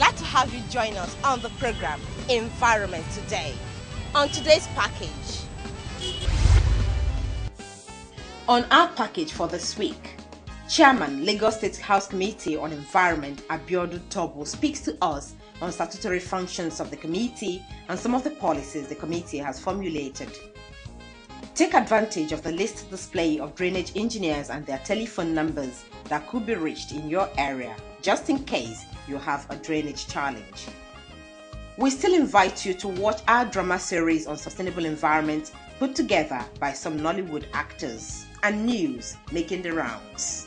glad to have you join us on the program Environment Today. On today's package, on our package for this week, Chairman, Lagos State House Committee on Environment, Abiodun Tobo, speaks to us on statutory functions of the committee and some of the policies the committee has formulated. Take advantage of the list display of drainage engineers and their telephone numbers that could be reached in your area, just in case you have a drainage challenge. We still invite you to watch our drama series on sustainable environment put together by some Nollywood actors, and news making the rounds.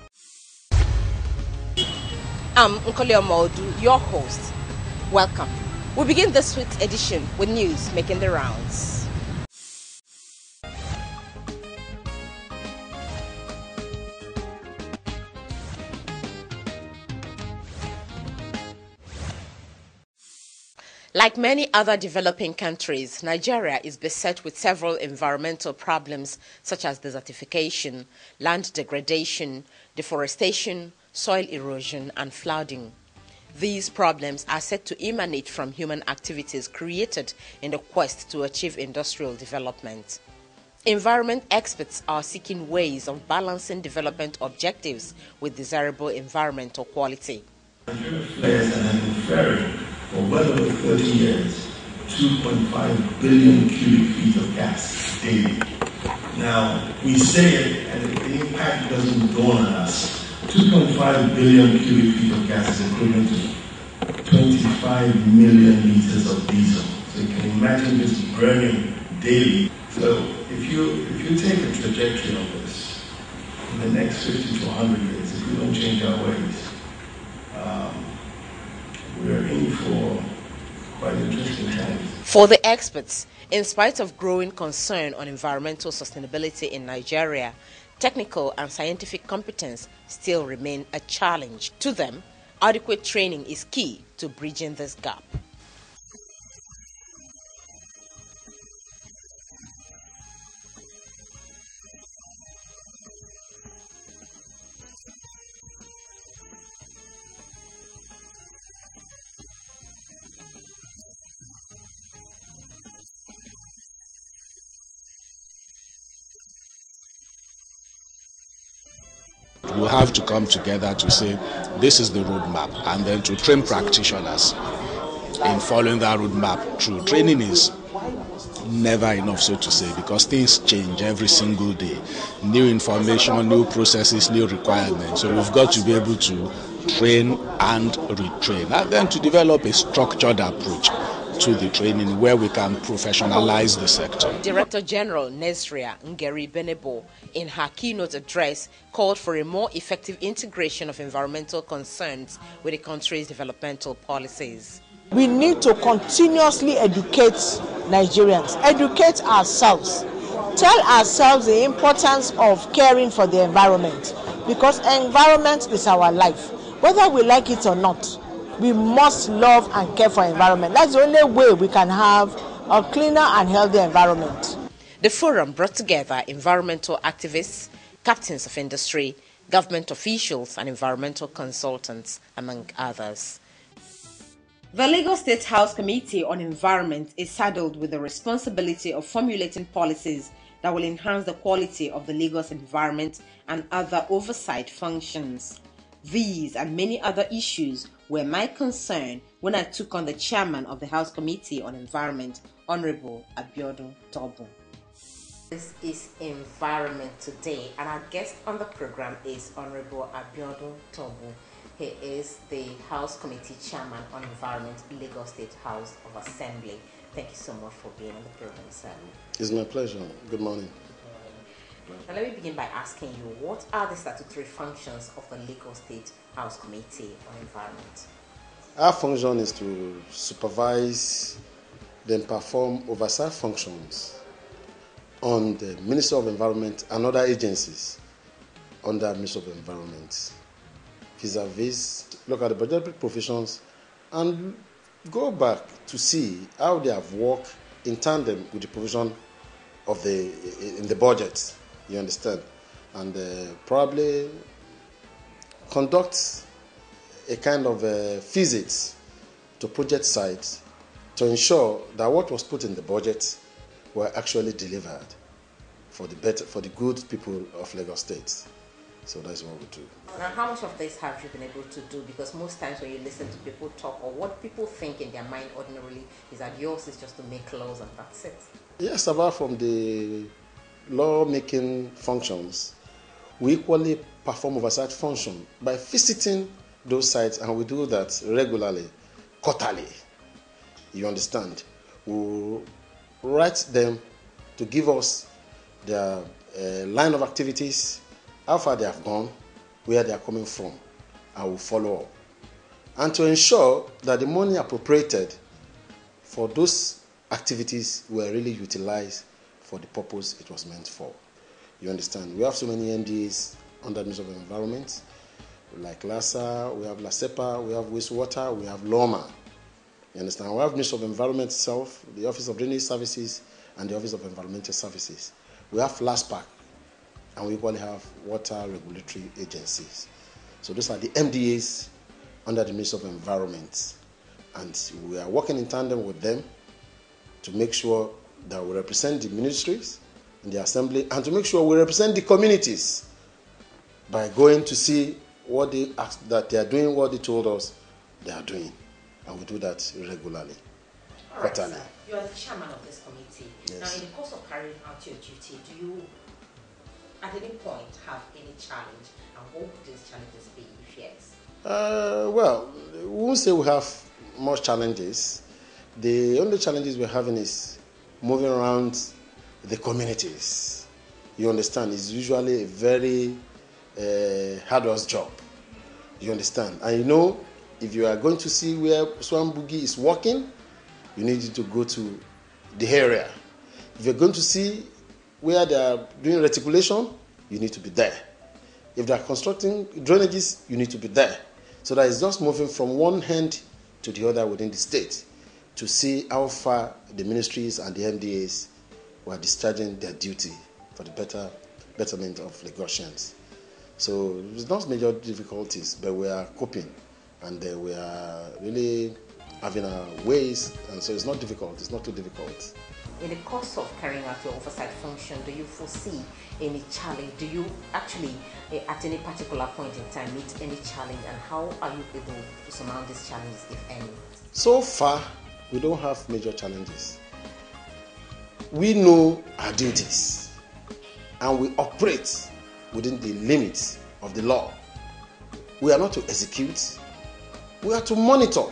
I'm Nkoli Omodu, your host. Welcome. We begin this week's edition with news making the rounds. Like many other developing countries, Nigeria is beset with several environmental problems such as desertification, land degradation, deforestation, soil erosion, and flooding. These problems are said to emanate from human activities created in the quest to achieve industrial development. Environment experts are seeking ways of balancing development objectives with desirable environmental quality. Nigeria flares and has been flaring for well over 30 years, 2.5 billion cubic feet of gas daily. Now, we say it and the impact doesn't dawn on us. 2.5 billion cubic feet of gas is equivalent to 25 million liters of diesel. So you can imagine this burning daily. So if you take a trajectory of this, in the next 50 to 100 years, if we don't change our ways, we're in for quite interesting times. For the experts, in spite of growing concern on environmental sustainability in Nigeria, technical and scientific competence still remain a challenge. To them, adequate training is key to bridging this gap. We have to come together to say this is the roadmap, and then to train practitioners in following that roadmap through. Training is never enough, so to say, because things change every single day. New information, new processes, new requirements. So we've got to be able to train and retrain, and then to develop a structured approach to the training where we can professionalize the sector. Director General Nesria Ngeri Benebo, in her keynote address, called for a more effective integration of environmental concerns with the country's developmental policies. We need to continuously educate Nigerians, educate ourselves, tell ourselves the importance of caring for the environment, because environment is our life. Whether we like it or not, we must love and care for environment. That's the only way we can have a cleaner and healthier environment. The forum brought together environmental activists, captains of industry, government officials, and environmental consultants, among others. The Lagos State House Committee on Environment is saddled with the responsibility of formulating policies that will enhance the quality of the Lagos environment and other oversight functions. These and many other issues were my concern when I took on the chairman of the House Committee on Environment, Honorable Abiodun Tobo. This is Environment Today, and our guest on the program is Honorable Abiodun Tobo. He is the House Committee Chairman on Environment, Lagos State House of Assembly. Thank you so much for being on the program, sir. It's my pleasure. Good morning. Now let me begin by asking you, what are the statutory functions of the Lagos State House Committee on Environment? Our function is to supervise, then perform oversight functions on the Ministry of Environment and other agencies under Ministry of Environment. Vis-a-vis, look at the budgetary provisions and go back to see how they have worked in tandem with the provision of in the budget. You understand? And probably conduct a kind of visit to project sites to ensure that what was put in the budget were actually delivered for the good people of Lagos State. So that's what we do. Now, how much of this have you been able to do? Because most times when you listen to people talk, or what people think in their mind ordinarily, is that yours is just to make laws and that's it. Yes, apart from the law-making functions, we equally perform oversight function by visiting those sites, and we do that regularly, quarterly. You understand? We write them to give us their line of activities, how far they have gone, where they are coming from, and we follow up. And to ensure that the money appropriated for those activities were really utilized for the purpose it was meant for. You understand? We have so many MDAs under the Ministry of Environment, like LASA, we have LASEPA, we have wastewater, we have LOMA. You understand? We have Ministry of Environment itself, the Office of Drainage Services, and the Office of Environmental Services. We have LASPAC, and we equally have water regulatory agencies. So those are the MDAs under the Ministry of Environment. And we are working in tandem with them to make sure that we represent the ministries in the assembly, and to make sure we represent the communities by going to see what they asked, that they are doing what they told us they are doing. And we do that regularly. All right, sir. You are the chairman of this committee. Yes. Now, in the course of carrying out your duty, do you at any point have any challenge? And what would these challenges be, if yes? Well, we won't say we have much challenges. The only challenges we're having is moving around the communities. You understand? It's usually a very hard job. You understand? And you know, if you are going to see where Swan Boogie is working, you need to go to the area. If you're going to see where they are doing reticulation, you need to be there. If they are constructing drainages, you need to be there. So that it's just moving from one hand to the other within the state to see how far the ministries and the MDAs were discharging their duty for the betterment of Lagosians. So it's not major difficulties, but we are coping, and we are really having our ways, and so it's not difficult. It's not too difficult. In the course of carrying out your oversight function, do you foresee any challenge? Do you actually, at any particular point in time, meet any challenge, and how are you able to surmount these challenges, if any? So far, we don't have major challenges. We know our duties, and we operate within the limits of the law. We are not to execute, we are to monitor.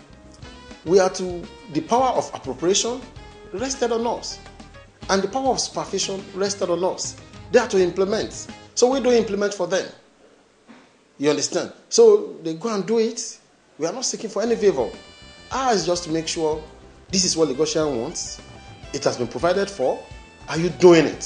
We are to, the power of appropriation rested on us, and the power of supervision rested on us. They are to implement, so we don't implement for them. You understand? So they go and do it. We are not seeking for any favor. Ours is just to make sure this is what Lagosian wants. It has been provided for. Are you doing it?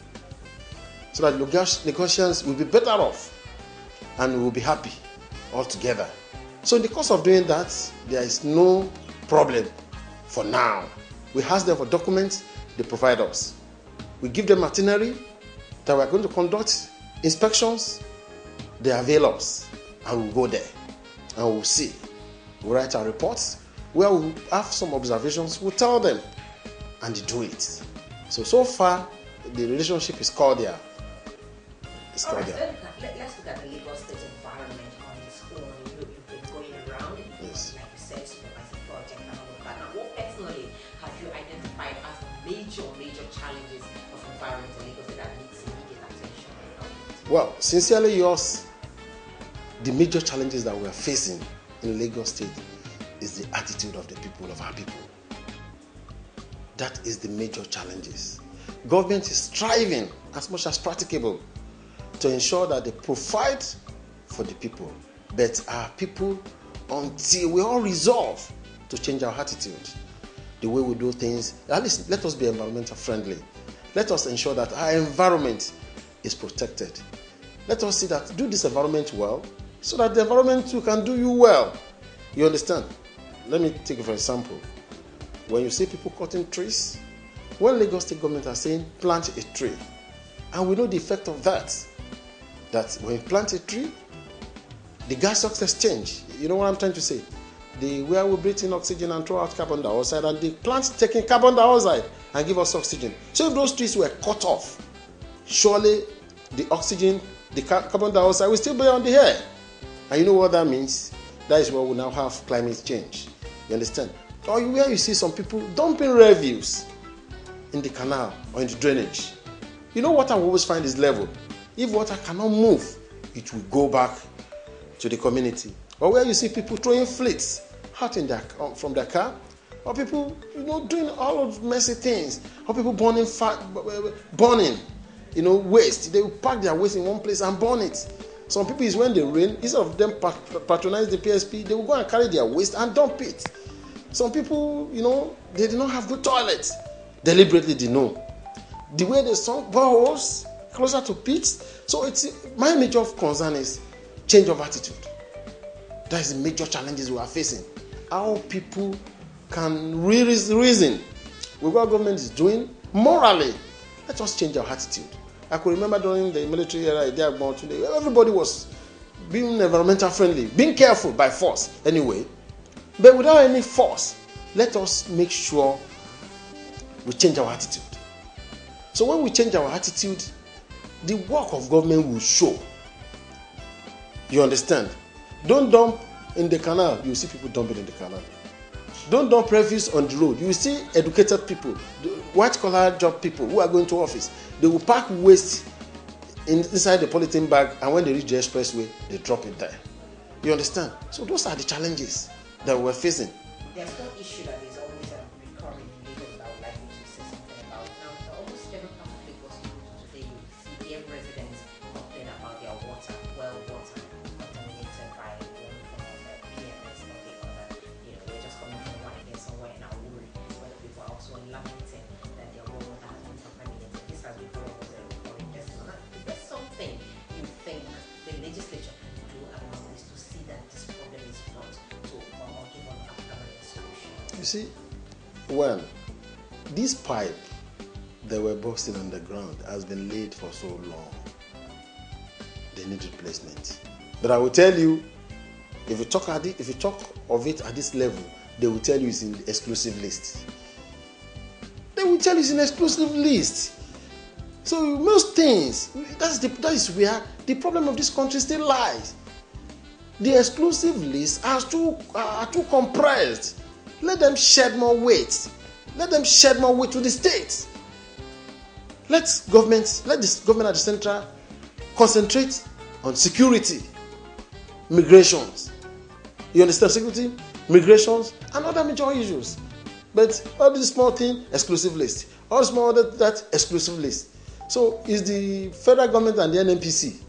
So that Lagosians will be better off, and we will be happy all together. So in the course of doing that, there is no problem for now. We ask them for documents, they provide us. We give them itinerary that we are going to conduct inspections, they avail us, and we'll go there and we'll see. We'll write our reports. Where we have some observations, we'll tell them, and they do it. So far, the relationship is cordial. It's cordial. Right, let's look at the Lagos State environment on its own. You've been going around, Yes. like you said, supervising project and all of that. Now, what personally have you identified as major challenges of environment in Lagos State that needs immediate attention? Well, sincerely yours, the major challenges that we are facing in Lagos State is the attitude of the people, of our people. That is the major challenges. Government is striving as much as practicable to ensure that they provide for the people. But our people, until we all resolve to change our attitude, the way we do things, at least let us be environmental friendly. Let us ensure that our environment is protected. Let us see that do this environment well, so that the environment too can do you well. You understand? Let me take it for example. When you see people cutting trees, when Lagos State government are saying plant a tree, and we know the effect of that, that when you plant a tree, the gas success change. You know what I'm trying to say? where we breathe in oxygen and throw out carbon dioxide, and the plants taking carbon dioxide and give us oxygen. So if those trees were cut off, surely the oxygen, the carbon dioxide will still be on the air. And you know what that means? That is why we now have climate change. You understand? Or where you see some people dumping refuse in the canal or in the drainage. You know what I always find is level. If water cannot move, it will go back to the community. Or where you see people throwing fleets out in from their car, or people, doing all of messy things, or people burning, waste. They will pack their waste in one place and burn it. Some people is when they rain, instead of them patronize the PSP, they will go and carry their waste and dump it. Some people, they did not have good toilets. Deliberately they know. The way they sunk boreholes closer to pits. So my major concern is change of attitude. That is the major challenges we are facing. How people can reason with what government is doing morally. Let us change our attitude. I could remember during the military era, everybody was being environmental friendly, being careful by force anyway. But without any force, let us make sure we change our attitude. So when we change our attitude, the work of government will show. You understand? Don't dump in the canal. You see people dumping in the canal. Don't dump refuse on the road. You see educated people, white-collar job people who are going to office. They will pack waste inside the polythene bag, and when they reach the expressway, they drop it there. You understand? So those are the challenges that we're facing. There's one issue that is always recurring in Lagos that I would like you to say something about. Now, almost every part of Lagos you go to today, you see every residents complain about their water, water contaminated by one form of PMS or the other. We're just coming from one again somewhere in our worry, where people are also lamenting that their water has been contaminated. This has been part of the recurring testimony. Is there something you think the legislature can do about this to see that this problem is not to give an permanent solution? You see, when this pipe that were busting on the ground has been laid for so long, they need replacement. But I will tell you, if you talk of it at this level, they will tell you it's in the exclusive list. They will tell you it's in exclusive list. So most things, that is where the problem of this country still lies. The exclusive lists are too compressed. Let them shed more weight. Let them shed more weight to the states. Let this government at the central concentrate on security, migrations. You understand? Security, migrations, and other major issues. But all these small things, exclusive list. All small that exclusive list. So it's the federal government and the NNPC.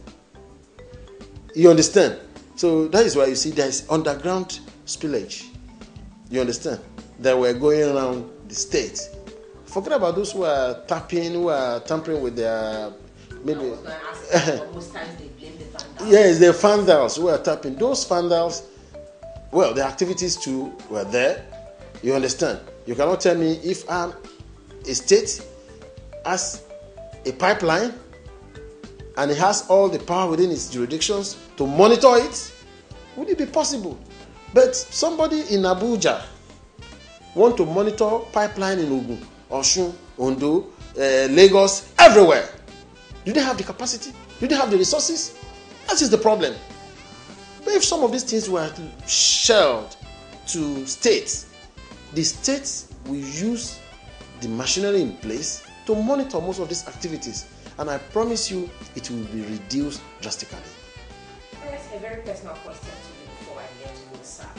You understand? So that is why you see there is underground spillage. You understand? That we're going around the state. Forget about those who are tampering with their maybe. I was going to ask, most times they blame the vandals. Yes, the vandals who are tapping. Those vandals, well, the activities too were there. You understand? You cannot tell me if a state has a pipeline and it has all the power within its jurisdictions to monitor it. Would it be possible? But somebody in Abuja want to monitor pipeline in Ogun, Osun, Ondo, Lagos, everywhere. Do they have the capacity? Do they have the resources? That is the problem. But if some of these things were shelved to states, the states will use the machinery in place to monitor most of these activities. And I promise you, it will be reduced drastically. All right, a very personal question to you before I let you go, sir.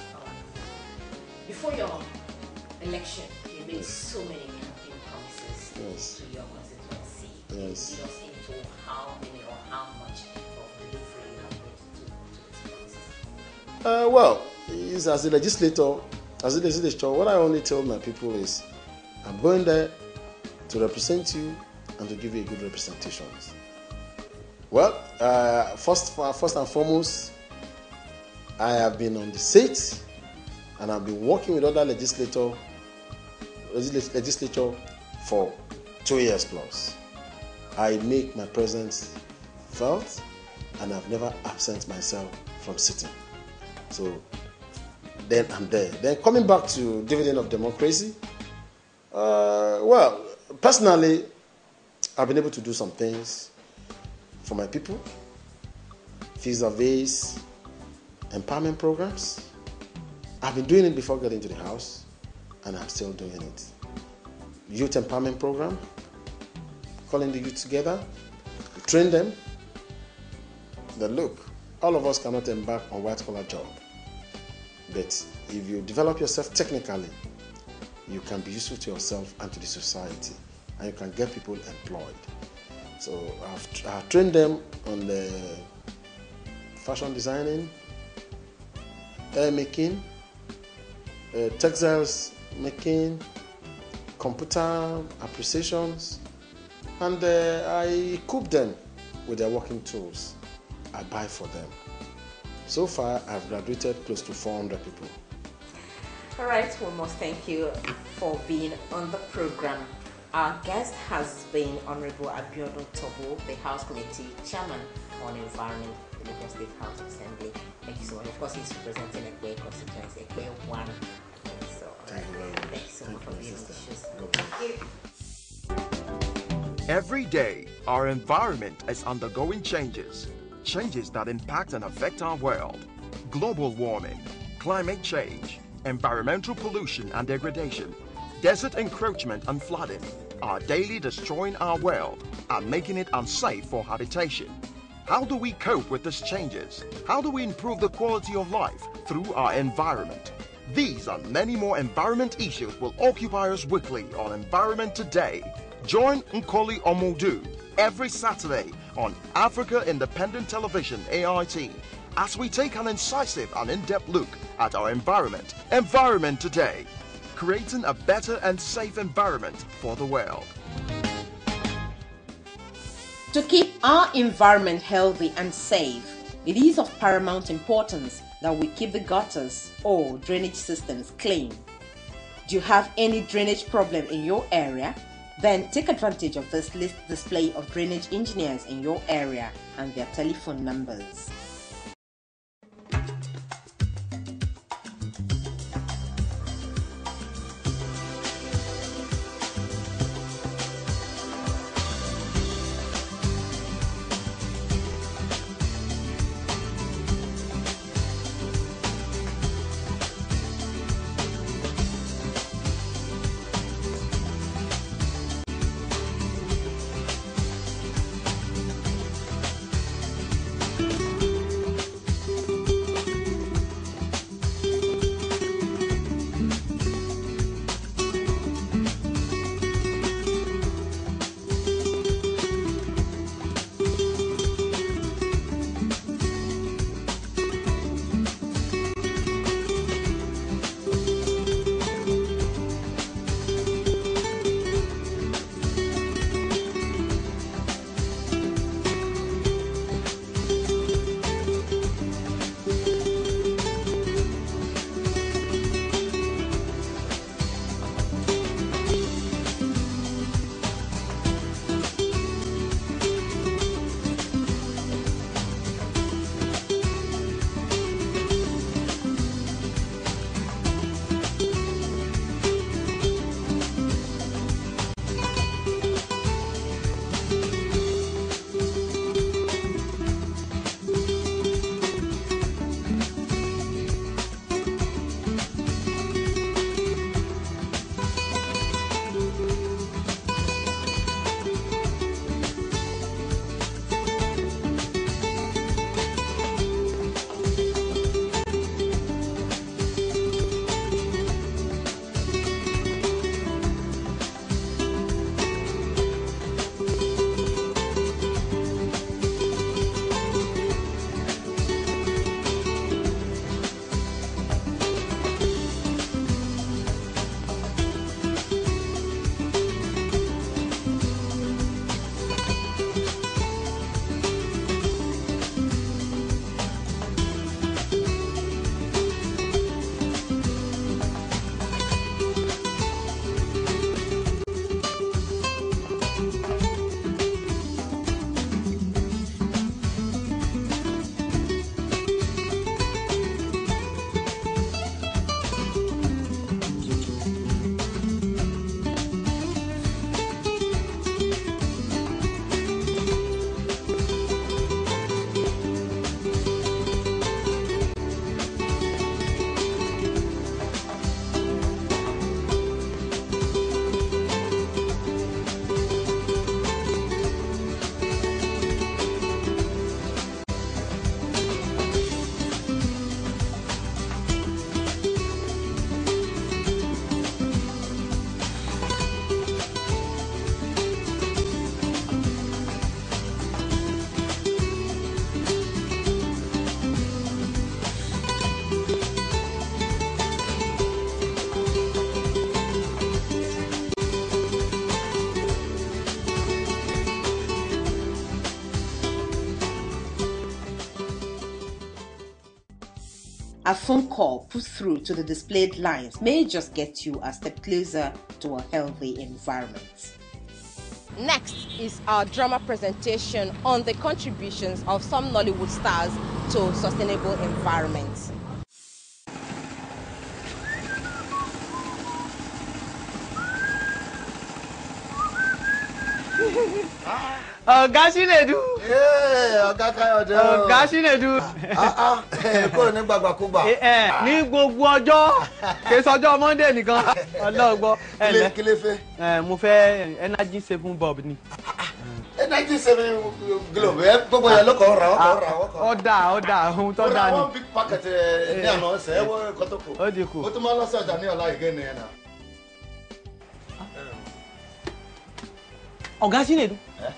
Before your election, you made so many campaign promises to your constituency. Yes. You just into how many or how much of delivery you have made to these promises? Well, as a legislator, what I only tell my people is, I'm going there to represent you and to give you a good representation. Well, first and foremost, I have been on the seat and I've been working with other legislature for 2 years plus. I make my presence felt and I've never absent myself from sitting. So then I'm there. Then coming back to dividend of democracy, well, personally, I've been able to do some things for my people, field surveys, empowerment programs. I've been doing it before getting to the House, and I'm still doing it. Youth empowerment program, calling the youth together, train them. That look, all of us cannot embark on white-collar job, but if you develop yourself technically, you can be useful to yourself and to the society, and you can get people employed. So I've trained them on the fashion designing, hair making, textiles making, computer appreciations, and I equip them with their working tools. I buy for them. So far, I've graduated close to 400 people. All right, we must thank you for being on the program. Our guest has been Honorable Abiodun Tobo, the House Committee Chairman on Environment, the Lagos State House Assembly. Thank you so much. Of course, he's representing Ekwe constituency, Ekwe 1. So, Thank you very much. Thank you so much for being on the show. Thank you. Every day, our environment is undergoing changes that impact and affect our world. Global warming, climate change, environmental pollution and degradation, desert encroachment and flooding are daily destroying our world and making it unsafe for habitation. How do we cope with these changes? How do we improve the quality of life through our environment? These and many more environment issues will occupy us weekly on Environment Today. Join Nkoli Omodu every Saturday on Africa Independent Television, AIT, as we take an incisive and in-depth look at our environment. Environment Today, creating a better and safe environment for the world. To keep our environment healthy and safe, it is of paramount importance that we keep the gutters or drainage systems clean. Do you have any drainage problem in your area? Then take advantage of this list display of drainage engineers in your area and their telephone numbers. A phone call put through to the displayed lines may just get you a step closer to a healthy environment. Next is our drama presentation on the contributions of some Nollywood stars to sustainable environment. Ọ̀gá Chinedu. Ọ̀gá Káyọ̀dé. Ọ̀gá Chinedu. Kò ní gbàgbàkúgbà. Ní gbogbo ọjọ́, kì í sọjọ́ Monday nìkan. Ọlọ́gbọ́. Kí lè fẹ́? Mo fẹ́ energy saving bulb ni. Energy saving globe gbogbo yẹn ló kọ́ ra. Ọ̀dà ohun tó dáa ni. One big packet ní àná ọ̀sẹ̀ ẹ̀wọ̀ ẹ̀kọ́ tó kù. Ó di kù. Ó tún máa lọ sí ọjà ní ọ̀la ìgé ni ẹ̀ náà. Ọ̀gá Chinedu.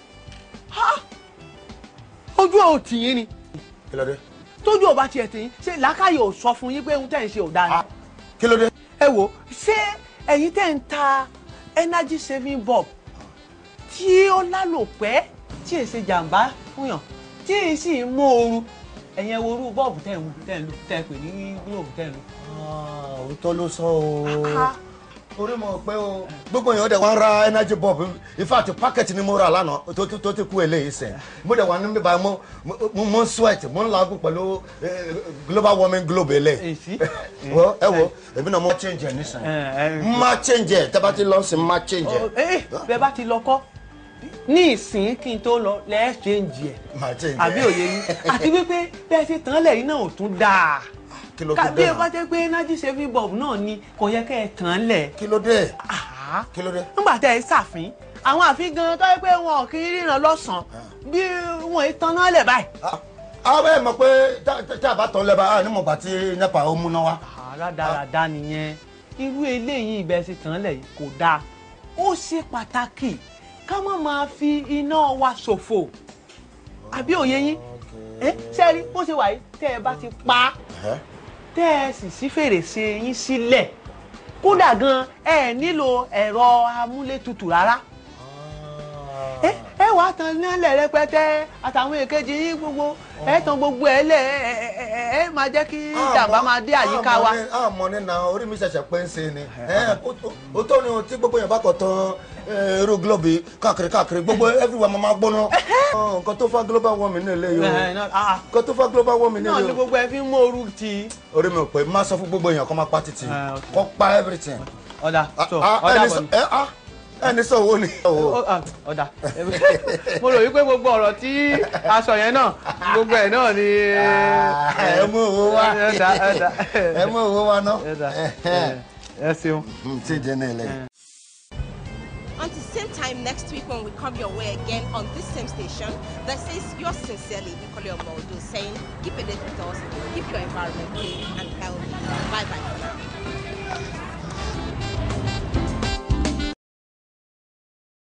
Ojú ò tì yín ni. Kí ló dé? Tójú ò bá tiẹ̀ tì yín, ṣé làákàyè ò sọ fún yín pé ohun tẹ́ ń ṣe ò dáa ni? Kí ló dé? Ẹ wò, ṣé ẹ̀yin tẹ́ ń ta energy saving bulb tí ó lálòpẹ́ tí èsì jàǹbá fún yàn tí èyí sì ń mú ooru ẹ̀yin wo irú bọ́ọ̀bù tẹ́ ń lò tẹ́ pè ní gílóòbù tẹ́ ń lò. Òótọ́ ló sọ o. Orí mo pé o gbogbo èèyàn dẹ̀ wọ́n ra energy bulb in fact packet ni mo ra lánàá tó ti kú eléyìí sẹ̀ mo dẹ̀ wà ní bíbá mo sweat mo ń lagùn pẹ̀lú global warming globe eléyìí. Ẹ wo èmi náà mo change ẹ̀ nísìnyí má change ẹ̀ tẹ́ bá ti lọ sí má change ẹ̀. Bẹ́ẹ̀ bá ti lọ kọ́ ní ìsìn kí n tó lọ lẹ́ẹ̀ change ẹ̀ àbí òye yín àti wípé bẹ́ẹ̀ ti tán lẹ́yìn náà ò tún dáa. Bí ẹ bá jẹ́ pé energy saving bulb náà ni kò yẹ kẹ́ ẹ tàn lẹ̀. Kí ló dé? Kí ló dé? Nígbà tẹ́ ẹ ṣàfin àwọn àfin gan tó yẹ pé wọn kì í ríran lọ́sàn-án bí wọn ì tan náà lẹ̀ báyìí. Àwọn ẹ̀ mọ̀ pé tí a bá tán lẹ́ba a ní mọ̀ bá tí NEPA ó múná wá. Rádaràda nìyẹn irú eléyìí ibẹ̀ sì tàn lẹ̀ yìí kò dáa ó ṣe pàtàkì ká má máa fi iná wa ṣòfò àbí òye yín sẹ́rí bó ṣe wà yìí tẹ́ ẹ bá ti pa tẹ́ ẹ sì sí fèrèsé yín sílẹ̀ kódà gan ẹ nílò ẹ̀rọ amúlétutù rárá ẹ wàá tan nílẹ̀ rẹpẹtẹ àtàwọn èkejì yín gbogbo ẹ tan gbogbo ẹ lẹ ẹ máa jẹ́ kí jàmbá máa dé àyíká wa. àmọ́ nínú orí mi ṣẹ̀ṣẹ̀ pé ń ṣe ni ó tó ní ohun tí gbogbo yẹn bá kọ̀ tán irú globe káàkiri gbogbo everywhere máa gbóná nǹkan tó fa global warming ní eléyìí o nǹkan tó fa global warming ní eléyìí o. náà ni gbogbo ẹ fi ń mú ooru ti. orí mi ò pé má sọ fún gbogbo èèyàn kó máa pa títì kó pa everything. ọ̀dà bọ̀ ni. ẹni sọ wo ni. ọ̀dà mo rò wípé gbogbo ọ̀rọ̀ tí a sọ yẹn náà gbogbo ẹ̀ náà ni. ẹ mú owó wá ẹ mú owó wá ná. ẹ ṣeun. ṣé jẹ́ náà lẹ́yìn. Until same time next week when we come your way again on this same station, this is yours sincerely, Nicole Omoldo, saying keep it with us, keep your environment clean and healthy. Bye bye for now.